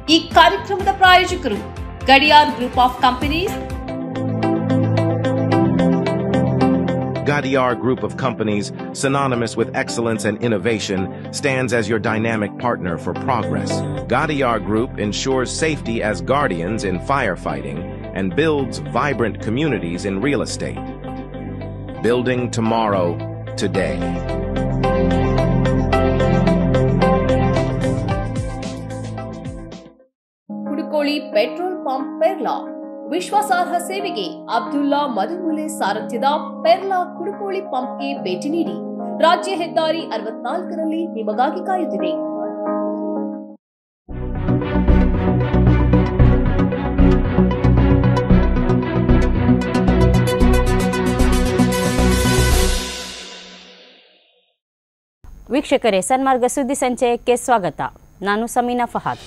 ಈ ಕಾರ್ಯಕ್ರಮದ ಪ್ರಾಯೋಜಕರು Gadiar group of companies. Gadiar Group of Companies, synonymous with excellence and innovation, stands as your dynamic partner for progress. Gadiar Group ensures safety as guardians in firefighting and builds vibrant communities in real estate. Building tomorrow, today. Kudukoli petrol pump Perla ವಿಶ್ವಾಸಾರ್ಹ ಸೇವೆಗೆ ಅಬ್ದುಲ್ಲಾ ಮದುಮೂಲೆ ಸಾರಥ್ಯದ ಪೆರ್ಲಾ ಕುಡುಕೋಳಿ ಪಂಪ್ಗೆ ಭೇಟಿ ನೀಡಿ. ರಾಜ್ಯ ಹೆದ್ದಾರಿ 64ರಲ್ಲಿ ನಿಮಗಾಗಿ ಕಾಯುತ್ತಿದೆ. ವೀಕ್ಷಕರೇ, ಸನ್ಮಾರ್ಗ ಸುದ್ದಿ ಸಂಚಯಕ್ಕೆ ಸ್ವಾಗತ. ನಾನು ಸಮೀನಾ ಫಹಾದ್.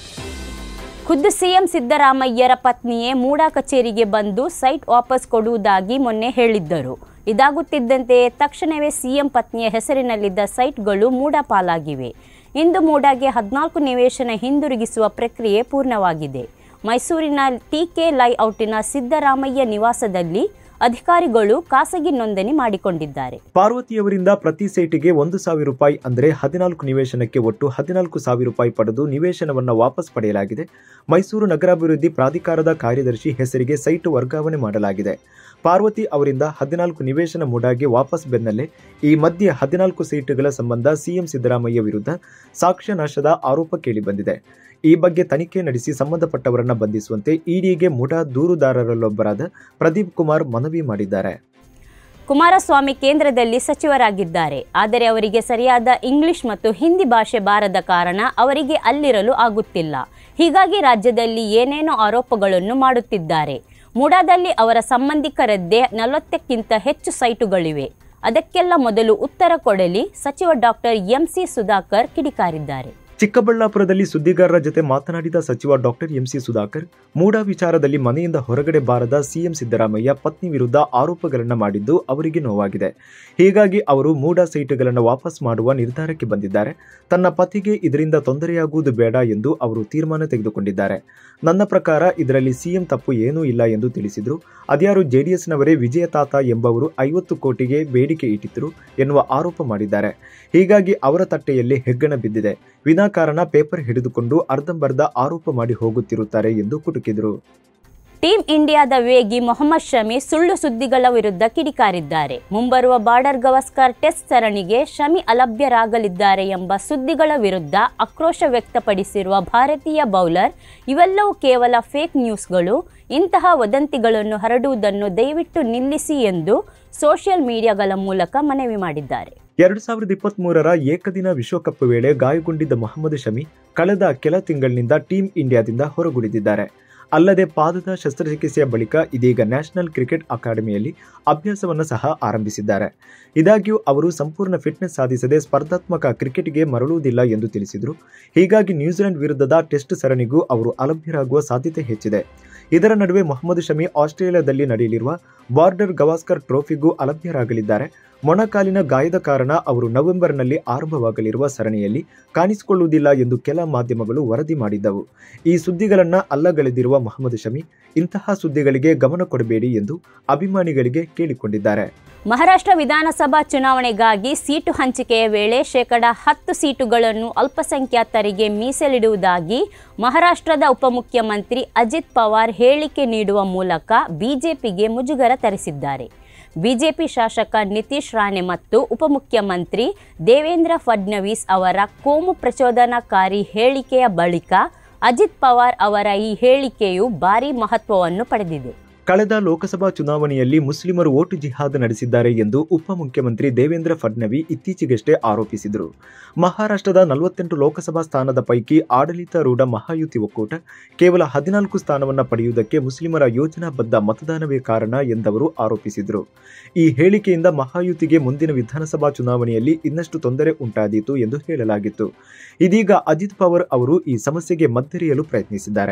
ಖುದ್ದು ಸಿಎಂ ಸಿದ್ದರಾಮಯ್ಯರ ಪತ್ನಿಯೇ ಮೂಡಾ ಕಚೇರಿಗೆ ಬಂದು ಸೈಟ್ ವಾಪಸ್ ಕೊಡುವುದಾಗಿ ಮೊನ್ನೆ ಹೇಳಿದ್ದರು. ಇದಾಗುತ್ತಿದ್ದಂತೆಯೇ ತಕ್ಷಣವೇ ಸಿಎಂ ಪತ್ನಿಯ ಹೆಸರಿನಲ್ಲಿದ್ದ ಸೈಟ್ಗಳು ಮೂಡಾ ಪಾಲಾಗಿವೆ. ಇಂದು ಮೂಡಾಗೆ 14 ನಿವೇಶನ ಹಿಂದಿರುಗಿಸುವ ಪ್ರಕ್ರಿಯೆ ಪೂರ್ಣವಾಗಿದೆ. ಮೈಸೂರಿನ ಟಿಕೆ ಲೈಔಟಿನ ಸಿದ್ದರಾಮಯ್ಯ ನಿವಾಸದಲ್ಲಿ ಅಧಿಕಾರಿಗಳು ಖಾಸಗಿ ನೋಂದಣಿ ಮಾಡಿಕೊಂಡಿದ್ದಾರೆ. ಪಾರ್ವತಿಯವರಿಂದ ಪ್ರತಿ ಸೈಟಿಗೆ 1,000 ರೂಪಾಯಿ ಅಂದರೆ 14 ನಿವೇಶನಕ್ಕೆ ಒಟ್ಟು 14,000 ರೂಪಾಯಿ ಪಡೆದು ನಿವೇಶನವನ್ನು ವಾಪಸ್ ಪಡೆಯಲಾಗಿದೆ. ಮೈಸೂರು ನಗರಾಭಿವೃದ್ಧಿ ಪ್ರಾಧಿಕಾರದ ಕಾರ್ಯದರ್ಶಿ ಹೆಸರಿಗೆ ಸೈಟ್ ವರ್ಗಾವಣೆ ಮಾಡಲಾಗಿದೆ. ಪಾರ್ವತಿ ಅವರಿಂದ 14 ನಿವೇಶನ ಮೂಡಾಗೆ ವಾಪಸ್ ಬೆನ್ನಲ್ಲೇ ಈ ಮಧ್ಯೆ 14 ಸೈಟ್ಗಳ ಸಂಬಂಧ ಸಿಎಂ ಸಿದ್ದರಾಮಯ್ಯ ವಿರುದ್ಧ ಸಾಕ್ಷ್ಯ ನಾಶದ ಆರೋಪ ಕೇಳಿಬಂದಿದೆ. ಈ ಬಗ್ಗೆ ತನಿಖೆ ನಡೆಸಿ ಸಂಬಂಧಪಟ್ಟವರನ್ನ ಬಂಧಿಸುವಂತೆ ಇಡಿಗೆ ಮೂಡಾ ದೂರುದಾರರಲ್ಲೊಬ್ಬರಾದ ಪ್ರದೀಪ್ ಕುಮಾರ್ ಮನವಿ ಮಾಡಿದ್ದಾರೆ. ಕುಮಾರಸ್ವಾಮಿ ಕೇಂದ್ರದಲ್ಲಿ ಸಚಿವರಾಗಿದ್ದಾರೆ. ಆದರೆ ಅವರಿಗೆ ಸರಿಯಾದ ಇಂಗ್ಲಿಷ್ ಮತ್ತು ಹಿಂದಿ ಭಾಷೆ ಬಾರದ ಕಾರಣ ಅವರಿಗೆ ಅಲ್ಲಿರಲು ಆಗುತ್ತಿಲ್ಲ. ಹೀಗಾಗಿ ರಾಜ್ಯದಲ್ಲಿ ಏನೇನೋ ಆರೋಪಗಳನ್ನು ಮಾಡುತ್ತಿದ್ದಾರೆ. ಮೂಡಾದಲ್ಲಿ ಅವರ ಸಂಬಂಧಿಕರದ್ದೇ 40ಕ್ಕಿಂತ ಹೆಚ್ಚು ಸೈಟುಗಳಿವೆ. ಅದಕ್ಕೆಲ್ಲ ಮೊದಲು ಉತ್ತರ ಕೊಡಲಿ ಸಚಿವ ಡಾಕ್ಟರ್ ಎಂಸಿ ಸುಧಾಕರ್ ಕಿಡಿಕಾರಿದ್ದಾರೆ. ಚಿಕ್ಕಬಳ್ಳಾಪುರದಲ್ಲಿ ಸುದ್ದಿಗಾರರ ಜೊತೆ ಮಾತನಾಡಿದ ಸಚಿವ ಡಾಕ್ಟರ್ ಎಂಸಿ ಸುಧಾಕರ್, ಮೂಡಾ ವಿಚಾರದಲ್ಲಿ ಮನೆಯಿಂದ ಹೊರಗಡೆ ಬಾರದ ಸಿಎಂ ಸಿದ್ದರಾಮಯ್ಯ ಪತ್ನಿ ವಿರುದ್ಧ ಆರೋಪಗಳನ್ನು ಮಾಡಿದ್ದು ಅವರಿಗೆ ನೋವಾಗಿದೆ. ಹೀಗಾಗಿ ಅವರು ಮೂಡಾ ಸೈಟ್ಗಳನ್ನು ವಾಪಸ್ ಮಾಡುವ ನಿರ್ಧಾರಕ್ಕೆ ಬಂದಿದ್ದಾರೆ. ತನ್ನ ಪತಿಗೆ ಇದರಿಂದ ತೊಂದರೆಯಾಗುವುದು ಬೇಡ ಎಂದು ಅವರು ತೀರ್ಮಾನ ತೆಗೆದುಕೊಂಡಿದ್ದಾರೆ. ನನ್ನ ಪ್ರಕಾರ ಇದರಲ್ಲಿ ಸಿಎಂ ತಪ್ಪು ಏನೂ ಇಲ್ಲ ಎಂದು ತಿಳಿಸಿದರು. ಅದ್ಯಾರು ಜೆಡಿಎಸ್ನವರೇ ವಿಜಯ ತಾತ ಎಂಬವರು 50 ಕೋಟಿಗೆ ಬೇಡಿಕೆ ಇಟ್ಟಿದ್ದರು ಎನ್ನುವ ಆರೋಪ ಮಾಡಿದ್ದಾರೆ. ಹೀಗಾಗಿ ಅವರ ತಟ್ಟೆಯಲ್ಲಿ ಹೆಗ್ಗಣ ಬಿದ್ದಿದೆ. ವಿನಾಕಾರಣ ಪೇಪರ್ ಹಿಡಿದುಕೊಂಡು ಅರ್ಧಂಬರ್ಧ ಆರೋಪ ಮಾಡಿ ಹೋಗುತ್ತಿರುತ್ತಾರೆ ಎಂದು ಕುಟುಕಿದರು. ಟೀಂ ಇಂಡಿಯಾದ ವೇಗಿ ಮೊಹಮ್ಮದ್ ಶಮಿ ಸುಳ್ಳು ಸುದ್ದಿಗಳ ವಿರುದ್ಧ ಕಿಡಿಕಾರಿದ್ದಾರೆ. ಮುಂಬರುವ ಬಾರ್ಡರ್ ಗವಾಸ್ಕರ್ ಟೆಸ್ಟ್ ಸರಣಿಗೆ ಶಮಿ ಅಲಭ್ಯರಾಗಲಿದ್ದಾರೆ ಎಂಬ ಸುದ್ದಿಗಳ ವಿರುದ್ಧ ಆಕ್ರೋಶ ವ್ಯಕ್ತಪಡಿಸಿರುವ ಭಾರತೀಯ ಬೌಲರ್, ಇವೆಲ್ಲವೂ ಕೇವಲ ಫೇಕ್ ನ್ಯೂಸ್ಗಳು. ಇಂತಹ ವದಂತಿಗಳನ್ನು ಹರಡುವುದನ್ನು ದಯವಿಟ್ಟು ನಿಲ್ಲಿಸಿ ಎಂದು ಸೋಷಿಯಲ್ ಮೀಡಿಯಾಗಳ ಮೂಲಕ ಮನವಿ ಮಾಡಿದ್ದಾರೆ. 2023ರ ಏಕದಿನ ವಿಶ್ವಕಪ್ ವೇಳೆ ಗಾಯಗೊಂಡಿದ್ದ ಮೊಹಮ್ಮದ್ ಶಮಿ ಕಳೆದ ಕೆಲ ತಿಂಗಳಿನಿಂದ ಟೀಂ ಇಂಡಿಯಾದಿಂದ ಹೊರಗುಳಿದಿದ್ದಾರೆ. ಅಲ್ಲದೆ ಪಾದದ ಶಸ್ತ್ರಚಿಕಿತ್ಸೆಯ ಬಳಿಕ ಇದೀಗ ನ್ಯಾಷನಲ್ ಕ್ರಿಕೆಟ್ ಅಕಾಡೆಮಿಯಲ್ಲಿ ಅಭ್ಯಾಸವನ್ನು ಸಹ ಆರಂಭಿಸಿದ್ದಾರೆ. ಇದಾಗಿಯೂ ಅವರು ಸಂಪೂರ್ಣ ಫಿಟ್ನೆಸ್ ಸಾಧಿಸದೆ ಸ್ಪರ್ಧಾತ್ಮಕ ಕ್ರಿಕೆಟ್ಗೆ ಮರಳುವುದಿಲ್ಲ ಎಂದು ತಿಳಿಸಿದರು. ಹೀಗಾಗಿ ನ್ಯೂಜಿಲೆಂಡ್ ವಿರುದ್ಧದ ಟೆಸ್ಟ್ ಸರಣಿಗೂ ಅವರು ಅಲಭ್ಯರಾಗುವ ಸಾಧ್ಯತೆ ಹೆಚ್ಚಿದೆ. ಇದರ ನಡುವೆ ಮೊಹಮ್ಮದ್ ಶಮಿ ಆಸ್ಟ್ರೇಲಿಯಾದಲ್ಲಿ ನಡೆಯಲಿರುವ ಬಾರ್ಡರ್ ಗವಾಸ್ಕರ್ ಟ್ರೋಫಿಗೂ ಅಲಭ್ಯರಾಗಲಿದ್ದಾರೆ. ಮೊಣಕಾಲಿನ ಗಾಯದ ಕಾರಣ ಅವರು ನವೆಂಬರ್ನಲ್ಲಿ ಆರಂಭವಾಗಲಿರುವ ಸರಣಿಯಲ್ಲಿ ಕಾಣಿಸಿಕೊಳ್ಳುವುದಿಲ್ಲ ಎಂದು ಕೆಲ ಮಾಧ್ಯಮಗಳು ವರದಿ ಮಾಡಿದ್ದವು. ಈ ಸುದ್ದಿಗಳನ್ನು ಅಲ್ಲಗಳೆದಿರುವ ಮೊಹಮ್ಮದ್ ಶಮಿ ಇಂತಹ ಸುದ್ದಿಗಳಿಗೆ ಗಮನ ಕೊಡಬೇಡಿ ಎಂದು ಅಭಿಮಾನಿಗಳಿಗೆ ಕೇಳಿಕೊಂಡಿದ್ದಾರೆ. ಮಹಾರಾಷ್ಟ್ರ ವಿಧಾನಸಭಾ ಚುನಾವಣೆಗಾಗಿ ಸೀಟು ಹಂಚಿಕೆಯ ವೇಳೆ ಶೇಕಡ 10 ಸೀಟುಗಳನ್ನು ಅಲ್ಪಸಂಖ್ಯಾತರಿಗೆ ಮೀಸಲಿಡುವುದಾಗಿ ಮಹಾರಾಷ್ಟ್ರದ ಉಪಮುಖ್ಯಮಂತ್ರಿ ಅಜಿತ್ ಪವಾರ್ ಹೇಳಿಕೆ ನೀಡುವ ಮೂಲಕ ಬಿಜೆಪಿಗೆ ಮುಜುಗರ ತರಿಸಿದ್ದಾರೆ. ಬಿಜೆಪಿ ಶಾಸಕ ನಿತೀಶ್ ರಾಣೆ ಮತ್ತು ಉಪಮುಖ್ಯಮಂತ್ರಿ ದೇವೇಂದ್ರ ಫಡ್ನವೀಸ್ ಅವರ ಕೋಮು ಪ್ರಚೋದನಾಕಾರಿ ಹೇಳಿಕೆಯ ಬಳಿಕ ಅಜಿತ್ ಪವಾರ್ ಅವರ ಈ ಹೇಳಿಕೆಯು ಭಾರೀ ಮಹತ್ವವನ್ನು ಪಡೆದಿದೆ. ಕಳೆದ ಲೋಕಸಭಾ ಚುನಾವಣೆಯಲ್ಲಿ ಮುಸ್ಲಿಮರು ವೋಟು ಜಿಹಾದ್ ನಡೆಸಿದ್ದಾರೆ ಎಂದು ಉಪಮುಖ್ಯಮಂತ್ರಿ ದೇವೇಂದ್ರ ಫಡ್ನವೀಸ್ ಇತ್ತೀಚೆಗಷ್ಟೇ ಆರೋಪಿಸಿದರು. ಮಹಾರಾಷ್ಟ್ರದ 48 ಲೋಕಸಭಾ ಸ್ಥಾನದ ಪೈಕಿ ಆಡಳಿತಾರೂಢ ಮಹಾಯುತಿ ಒಕ್ಕೂಟ ಕೇವಲ 14 ಸ್ಥಾನವನ್ನು ಪಡೆಯುವುದಕ್ಕೆ ಮುಸ್ಲಿಮರ ಯೋಜನಾಬದ್ಧ ಮತದಾನವೇ ಕಾರಣ ಎಂದವರು ಆರೋಪಿಸಿದರು. ಈ ಹೇಳಿಕೆಯಿಂದ ಮಹಾಯುತಿಗೆ ಮುಂದಿನ ವಿಧಾನಸಭಾ ಚುನಾವಣೆಯಲ್ಲಿ ಇನ್ನಷ್ಟು ತೊಂದರೆ ಉಂಟಾದೀತು ಎಂದು ಹೇಳಲಾಗಿತ್ತು. ಇದೀಗ ಅಜಿತ್ ಪವಾರ್ ಅವರು ಈ ಸಮಸ್ಯೆಗೆ ಮದ್ದೆರೆಯಲು ಪ್ರಯತ್ನಿಸಿದ್ದಾರೆ.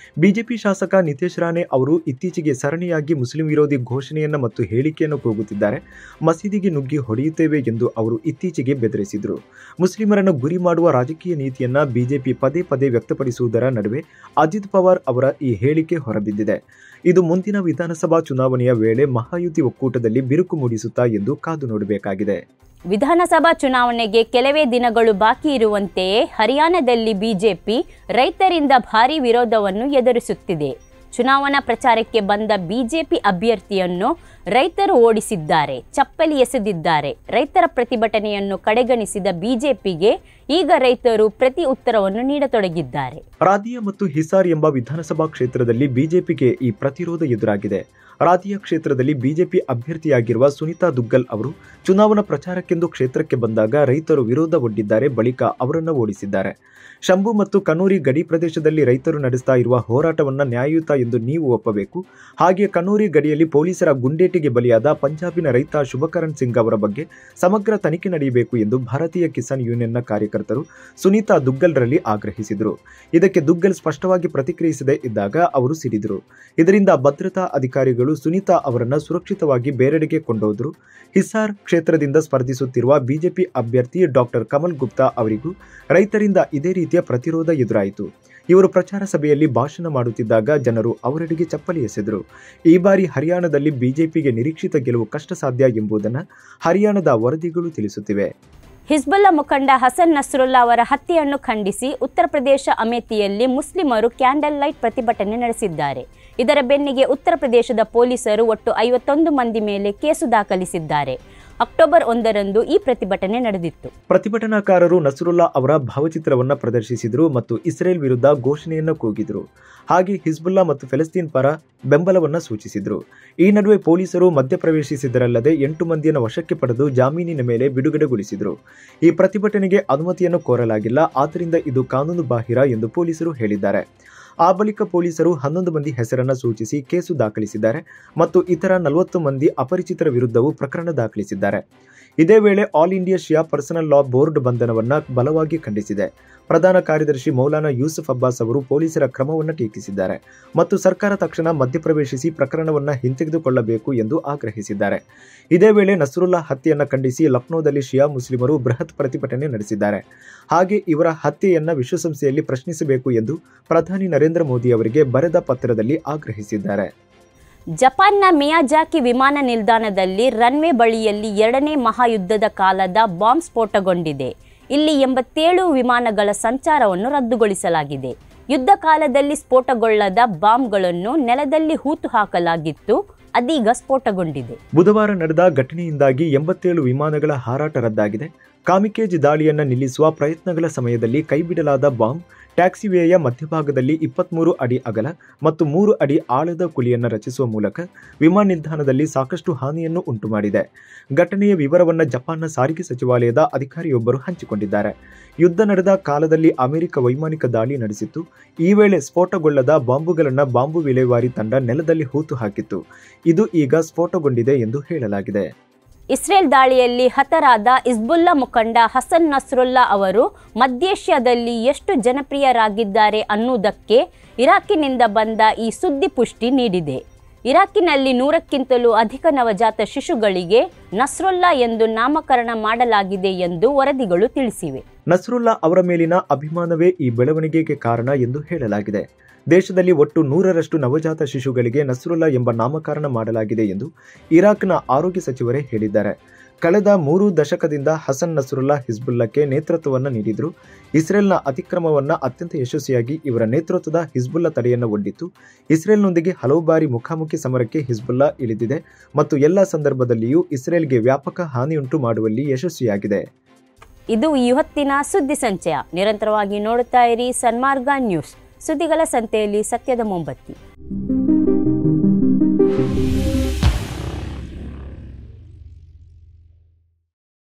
ಬಿಜೆಪಿ ಶಾಸಕ ನಿತೇಶ್ ರಾಣೆ ಅವರು ಇತ್ತೀಚೆಗೆ ಸರಣಿಯಾಗಿ ಮುಸ್ಲಿಂ ವಿರೋಧಿ ಘೋಷಣೆಯನ್ನು ಮತ್ತು ಹೇಳಿಕೆಯನ್ನು ಕೂಗುತ್ತಿದ್ದಾರೆ. ಮಸೀದಿಗೆ ನುಗ್ಗಿ ಹೊಡೆಯುತ್ತೇವೆ ಎಂದು ಅವರು ಇತ್ತೀಚೆಗೆ ಬೆದರಿಸಿದರು. ಮುಸ್ಲಿಮರನ್ನು ಗುರಿ ಮಾಡುವ ರಾಜಕೀಯ ನೀತಿಯನ್ನ ಬಿಜೆಪಿ ಪದೇ ಪದೇ ವ್ಯಕ್ತಪಡಿಸುವುದರ ನಡುವೆ ಅಜಿತ್ ಪವಾರ್ ಅವರ ಈ ಹೇಳಿಕೆ ಹೊರಬಿದ್ದಿದೆ. ಇದು ಮುಂದಿನ ವಿಧಾನಸಭಾ ಚುನಾವಣೆಯ ವೇಳೆ ಮಹಾಯುತಿ ಒಕ್ಕೂಟದಲ್ಲಿ ಬಿರುಕು ಮೂಡಿಸುತ್ತಾ ಎಂದು ಕಾದು ನೋಡಬೇಕಾಗಿದೆ. ವಿಧಾನಸಭಾ ಚುನಾವಣೆಗೆ ಕೆಲವೇ ದಿನಗಳು ಬಾಕಿ ಇರುವಂತೆಯೇ ಹರಿಯಾಣದಲ್ಲಿ ಬಿಜೆಪಿ ರೈತರಿಂದ ಭಾರೀ ವಿರೋಧವನ್ನು ಎದುರಿಸುತ್ತಿದೆ. ಚುನಾವಣಾ ಪ್ರಚಾರಕ್ಕೆ ಬಂದ ಬಿಜೆಪಿ ಅಭ್ಯರ್ಥಿಯನ್ನು ರೈತರು ಓಡಿಸಿದ್ದಾರೆ, ಚಪ್ಪಲಿ ಎಸೆದಿದ್ದಾರೆ. ರೈತರ ಪ್ರತಿಭಟನೆಯನ್ನು ಕಡೆಗಣಿಸಿದ ಬಿಜೆಪಿಗೆ ಈಗ ರೈತರು ಪ್ರತಿ ಉತ್ತರವನ್ನು ನೀಡತೊಡಗಿದ್ದಾರೆ. ರಾದಿಯಾ ಮತ್ತು ಹಿಸಾರ್ ಎಂಬ ವಿಧಾನಸಭಾ ಕ್ಷೇತ್ರದಲ್ಲಿ ಬಿಜೆಪಿಗೆ ಈ ಪ್ರತಿರೋಧ ಎದುರಾಗಿದೆ. ರಾದಿಯಾ ಕ್ಷೇತ್ರದಲ್ಲಿ ಬಿಜೆಪಿ ಅಭ್ಯರ್ಥಿಯಾಗಿರುವ ಸುನೀತಾ ದುಗ್ಗಲ್ ಅವರು ಚುನಾವಣಾ ಪ್ರಚಾರಕ್ಕೆಂದು ಕ್ಷೇತ್ರಕ್ಕೆ ಬಂದಾಗ ರೈತರು ವಿರೋಧ ಒಡ್ಡಿದ್ದಾರೆ, ಬಳಿಕ ಅವರನ್ನು ಓಡಿಸಿದ್ದಾರೆ. ಶಂಭು ಮತ್ತು ಕನೂರಿ ಗಡಿ ಪ್ರದೇಶದಲ್ಲಿ ರೈತರು ನಡೆಸ್ತಾ ಇರುವ ಹೋರಾಟವನ್ನು ನ್ಯಾಯಯುತ ಎಂದು ನೀವು ಒಪ್ಪಬೇಕು. ಹಾಗೆ ಕನೂರಿ ಗಡಿಯಲ್ಲಿ ಪೊಲೀಸರ ಗುಂಡೇಟಿಗೆ ಬಲಿಯಾದ ಪಂಜಾಬಿನ ರೈತ ಶುಭಕರಣ್ ಸಿಂಗ್ ಅವರ ಬಗ್ಗೆ ಸಮಗ್ರ ತನಿಖೆ ನಡೆಯಬೇಕು ಎಂದು ಭಾರತೀಯ ಕಿಸಾನ್ ಯೂನಿಯನ್ನ ಕಾರ್ಯಕರ್ತರು ಸುನೀತಾ ದುಗ್ಗಲ್ರಲ್ಲಿ ಆಗ್ರಹಿಸಿದರು. ಇದಕ್ಕೆ ದುಗ್ಗಲ್ ಸ್ಪಷ್ಟವಾಗಿ ಪ್ರತಿಕ್ರಿಯಿಸದೇ ಇದ್ದಾಗ ಅವರು ಸಿಡಿದರು. ಇದರಿಂದ ಭದ್ರತಾ ಅಧಿಕಾರಿಗಳು ಸುನೀತಾ ಅವರನ್ನು ಸುರಕ್ಷಿತವಾಗಿ ಬೇರೆಡೆಗೆ ಕೊಂಡೊಯ್ದರು. ಹಿಸಾರ್ ಕ್ಷೇತ್ರದಿಂದ ಸ್ಪರ್ಧಿಸುತ್ತಿರುವ ಬಿಜೆಪಿ ಅಭ್ಯರ್ಥಿ ಡಾಕ್ಟರ್ ಕಮಲ್ ಗುಪ್ತಾ ಅವರಿಗೂ ರೈತರಿಂದ ಇದೇ ರೀತಿಯ ಪ್ರತಿರೋಧ ಎದುರಾಯಿತು. ಇವರು ಪ್ರಚಾರ ಸಭೆಯಲ್ಲಿ ಭಾಷಣ ಮಾಡುತ್ತಿದ್ದಾಗ ಜನರು ಅವರೆಡೆಗೆ ಚಪ್ಪಲಿ ಎಸೆದರು. ಈ ಬಾರಿ ಹರಿಯಾಣದಲ್ಲಿ ಬಿಜೆಪಿಗೆ ನಿರೀಕ್ಷಿತ ಗೆಲುವು ಕಷ್ಟ ಸಾಧ್ಯ ಎಂಬುದನ್ನು ಹರಿಯಾಣದ ವರದಿಗಳು ತಿಳಿಸುತ್ತಿವೆ. ಹಿಜ್ಬುಲ್ಲಾ ಮುಖಂಡ ಹಸನ್ ನಸ್ರುಲ್ಲಾ ಅವರ ಹತ್ಯೆಯನ್ನು ಖಂಡಿಸಿ ಉತ್ತರ ಪ್ರದೇಶ ಅಮೇಥಿಯಲ್ಲಿ ಮುಸ್ಲಿಮರು ಕ್ಯಾಂಡಲ್ ಲೈಟ್ ಪ್ರತಿಭಟನೆ ನಡೆಸಿದ್ದಾರೆ. ಇದರ ಬೆನ್ನಿಗೆ ಉತ್ತರ ಪ್ರದೇಶದ ಪೊಲೀಸರು ಒಟ್ಟು 51 ಮಂದಿ ಮೇಲೆ ಕೇಸು ದಾಖಲಿಸಿದ್ದಾರೆ. ಅಕ್ಟೋಬರ್ 1ರಂದು ಈ ಪ್ರತಿಭಟನೆ ನಡೆದಿತ್ತು. ಪ್ರತಿಭಟನಾಕಾರರು ನಸ್ರುಲ್ಲಾ ಅವರ ಭಾವಚಿತ್ರವನ್ನು ಪ್ರದರ್ಶಿಸಿದರು ಮತ್ತು ಇಸ್ರೇಲ್ ವಿರುದ್ಧ ಘೋಷಣೆಯನ್ನು ಕೂಗಿದರು. ಹಾಗೆ ಹಿಜ್ಬುಲ್ಲಾ ಮತ್ತು ಫೆಲಸ್ತೀನ್ ಪರ ಬೆಂಬಲವನ್ನು ಸೂಚಿಸಿದರು. ಈ ನಡುವೆ ಪೊಲೀಸರು ಮಧ್ಯಪ್ರವೇಶಿಸಿದರಲ್ಲದೆ 8 ಮಂದಿಯನ್ನು ವಶಕ್ಕೆ ಪಡೆದು ಜಾಮೀನಿನ ಮೇಲೆ ಬಿಡುಗಡೆಗೊಳಿಸಿದರು. ಈ ಪ್ರತಿಭಟನೆಗೆ ಅನುಮತಿಯನ್ನು ಕೋರಲಾಗಿಲ್ಲ, ಆದ್ದರಿಂದ ಇದು ಕಾನೂನು ಬಾಹಿರ ಎಂದು ಪೊಲೀಸರು ಹೇಳಿದ್ದಾರೆ. ಆ ಬಳಿಕ ಪೊಲೀಸರು 11 ಮಂದಿ ಹೆಸರನ್ನು ಸೂಚಿಸಿ ಕೇಸು ದಾಖಲಿಸಿದ್ದಾರೆ ಮತ್ತು ಇತರ 40 ಮಂದಿ ಅಪರಿಚಿತರ ವಿರುದ್ಧವೂ ಪ್ರಕರಣ ದಾಖಲಿಸಿದ್ದಾರೆ. ಇದೇ ವೇಳೆ all India Shia personal law board ಬಂಧನವನ್ನು ಬಲವಾಗಿ ಖಂಡಿಸಿದೆ. ಪ್ರಧಾನ ಕಾರ್ಯದರ್ಶಿ ಮೌಲಾನಾ ಯೂಸುಫ್ ಅಬ್ಬಾಸ್ ಅವರು ಪೊಲೀಸರ ಕ್ರಮವನ್ನು ಟೀಕಿಸಿದ್ದಾರೆ ಮತ್ತು ಸರ್ಕಾರ ತಕ್ಷಣ ಮಧ್ಯಪ್ರವೇಶಿಸಿ ಪ್ರಕರಣವನ್ನು ಹಿಂತೆಗೆದುಕೊಳ್ಳಬೇಕು ಎಂದು ಆಗ್ರಹಿಸಿದ್ದಾರೆ. ಇದೇ ವೇಳೆ ನಸ್ರುಲ್ಲಾ ಹತ್ಯೆಯನ್ನು ಖಂಡಿಸಿ ಲಕ್ನೋದಲ್ಲಿ ಶಿಯಾ ಮುಸ್ಲಿಮರು ಬೃಹತ್ ಪ್ರತಿಭಟನೆ ನಡೆಸಿದ್ದಾರೆ. ಹಾಗೆ ಇವರ ಹತ್ಯೆಯನ್ನು ವಿಶ್ವಸಂಸ್ಥೆಯಲ್ಲಿ ಪ್ರಶ್ನಿಸಬೇಕು ಎಂದು ಪ್ರಧಾನಿ ನರೇಂದ್ರ ಮೋದಿ ಅವರಿಗೆ ಬರೆದ ಪತ್ರದಲ್ಲಿ ಆಗ್ರಹಿಸಿದ್ದಾರೆ. ಜಪಾನ್ನ ಮಿಯಾಜಾಕಿ ವಿಮಾನ ನಿಲ್ದಾಣದಲ್ಲಿ ರನ್ವೇ ಬಳಿಯಲ್ಲಿ 2ನೇ ಮಹಾಯುದ್ಧದ ಕಾಲದ ಬಾಂಬ್ ಸ್ಫೋಟಗೊಂಡಿದೆ. ಇಲ್ಲಿ 87 ವಿಮಾನಗಳ ಸಂಚಾರವನ್ನು ರದ್ದುಗೊಳಿಸಲಾಗಿದೆ. ಯುದ್ಧ ಕಾಲದಲ್ಲಿ ಸ್ಫೋಟಗೊಳ್ಳದ ಬಾಂಬ್ಗಳನ್ನು ನೆಲದಲ್ಲಿ ಹೂತು ಹಾಕಲಾಗಿತ್ತು, ಅದೀಗ ಸ್ಫೋಟಗೊಂಡಿದೆ. ಬುಧವಾರ ನಡೆದ ಘಟನೆಯಿಂದಾಗಿ 87 ವಿಮಾನಗಳ ಹಾರಾಟ ರದ್ದಾಗಿದೆ. ಕಾಮಿಕೇಜ್ ದಾಳಿಯನ್ನು ನಿಲ್ಲಿಸುವ ಪ್ರಯತ್ನಗಳ ಸಮಯದಲ್ಲಿ ಕೈಬಿಡಲಾದ ಬಾಂಬ್ ಟ್ಯಾಕ್ಸಿವೇಯ ಮಧ್ಯಭಾಗದಲ್ಲಿ 23 ಅಡಿ ಅಗಲ ಮತ್ತು 3 ಅಡಿ ಆಳದ ಕುಳಿಯನ್ನು ರಚಿಸುವ ಮೂಲಕ ವಿಮಾನ ನಿಲ್ದಾಣದಲ್ಲಿ ಸಾಕಷ್ಟು ಹಾನಿಯನ್ನು ಉಂಟುಮಾಡಿದೆ. ಘಟನೆಯ ವಿವರವನ್ನು ಜಪಾನ್ನ ಸಾರಿಗೆ ಸಚಿವಾಲಯದ ಅಧಿಕಾರಿಯೊಬ್ಬರು ಹಂಚಿಕೊಂಡಿದ್ದಾರೆ. ಯುದ್ಧ ನಡೆದ ಕಾಲದಲ್ಲಿ ಅಮೆರಿಕ ವೈಮಾನಿಕ ದಾಳಿ ನಡೆಸಿತ್ತು. ಈ ವೇಳೆ ಸ್ಫೋಟಗೊಳ್ಳದ ಬಾಂಬುಗಳನ್ನು ಬಾಂಬು ವಿಲೇವಾರಿ ತಂಡ ನೆಲದಲ್ಲಿ ಹೂತು ಹಾಕಿತ್ತು. ಇದು ಈಗ ಸ್ಫೋಟಗೊಂಡಿದೆ ಎಂದು ಹೇಳಲಾಗಿದೆ. ಇಸ್ರೇಲ್ ದಾಳಿಯಲ್ಲಿ ಹತರಾದ ಹಿಜ್ಬುಲ್ಲಾ ಮುಖಂಡ ಹಸನ್ ನಸ್ರುಲ್ಲಾ ಅವರು ಮಧ್ಯ-ಏಷ್ಯಾದಲ್ಲಿ ಎಷ್ಟು ಜನಪ್ರಿಯರಾಗಿದ್ದಾರೆ ಅನ್ನುವುದಕ್ಕೆ ಇರಾಕಿನಿಂದ ಬಂದ ಈ ಸುದ್ದಿ ಪುಷ್ಟಿ ನೀಡಿದೆ. ಇರಾಕಿನಲ್ಲಿ 100ಕ್ಕಿಂತಲೂ ಅಧಿಕ ನವಜಾತ ಶಿಶುಗಳಿಗೆ ನಸ್ರುಲ್ಲಾ ಎಂದು ನಾಮಕರಣ ಮಾಡಲಾಗಿದೆ ಎಂದು ವರದಿಗಳು ತಿಳಿಸಿವೆ. ನಸ್ರುಲ್ಲಾ ಅವರ ಮೇಲಿನ ಅಭಿಮಾನವೇ ಈ ಬೆಳವಣಿಗೆಗೆ ಕಾರಣ ಎಂದು ಹೇಳಲಾಗಿದೆ. ದೇಶದಲ್ಲಿ ಒಟ್ಟು 100ರಷ್ಟು ನವಜಾತ ಶಿಶುಗಳಿಗೆ ನಸ್ರುಲ್ಲಾ ಎಂಬ ನಾಮಕರಣ ಮಾಡಲಾಗಿದೆ ಎಂದು ಇರಾಕ್ನ ಆರೋಗ್ಯ ಸಚಿವರೇ ಹೇಳಿದ್ದಾರೆ. ಕಳೆದ 3 ದಶಕದಿಂದ ಹಸನ್ ನಸ್ರುಲ್ಲಾ ಹಿಜ್ಬುಲ್ಲಾಕ್ಕೆ ನೇತೃತ್ವವನ್ನು ನೀಡಿದ್ರು. ಇಸ್ರೇಲ್ನ ಅತಿಕ್ರಮವನ್ನು ಅತ್ಯಂತ ಯಶಸ್ವಿಯಾಗಿ ಇವರ ನೇತೃತ್ವದ ಹಿಜ್ಬುಲ್ಲಾ ತಡೆಯನ್ನು ಒಡ್ಡಿತ್ತು. ಇಸ್ರೇಲ್ನೊಂದಿಗೆ ಹಲವು ಬಾರಿ ಮುಖಾಮುಖಿ ಸಮರಕ್ಕೆ ಹಿಜ್ಬುಲ್ಲಾ ಇಳಿದಿದೆ ಮತ್ತು ಎಲ್ಲ ಸಂದರ್ಭದಲ್ಲಿಯೂ ಇಸ್ರೇಲ್ಗೆ ವ್ಯಾಪಕ ಹಾನಿಯುಂಟು ಮಾಡುವಲ್ಲಿ ಯಶಸ್ವಿಯಾಗಿದೆ. ಇದು ಇವತ್ತಿನ ಸುದ್ದಿ ಸಂಚಯ. ನಿರಂತರವಾಗಿ ನೋಡುತ್ತಾ ಇರಿ ಸನ್ಮಾರ್ಗ ನ್ಯೂಸ್. ಸುದ್ದಿಗಳ ಸಂತೆಯಲ್ಲಿ ಸತ್ಯದ ಮೊಂಬತ್ತಿ.